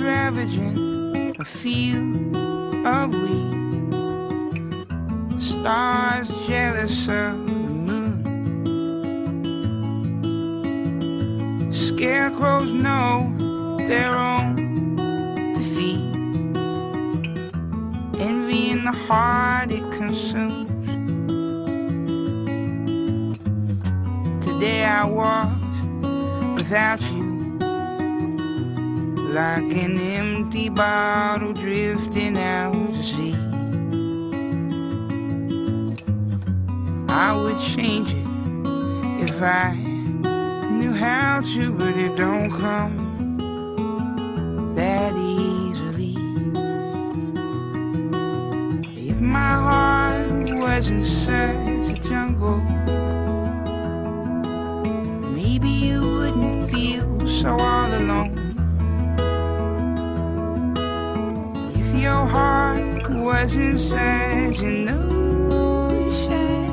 ravaging a field of wheat. Stars jealous of the moon. Scarecrows know their own defeat. Envy in the heart it consumes. Today I walked without you, like an empty bottle drifting out to sea. I would change it if I knew how to, but it don't come that easily. If my heart wasn't such a jungle, maybe you wouldn't feel so all alone. If your heart wasn't such an ocean,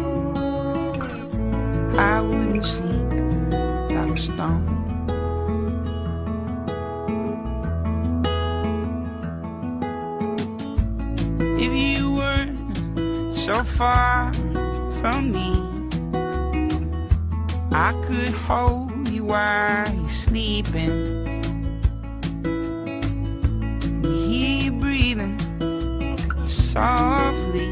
I wouldn't sink like a stone. If you weren't so far from me, I could hold you while you're sleeping, and hear you breathing softly.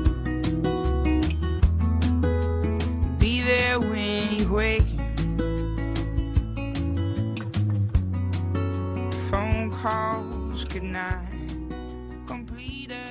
Be there when you're waking. Phone calls, good night, complete.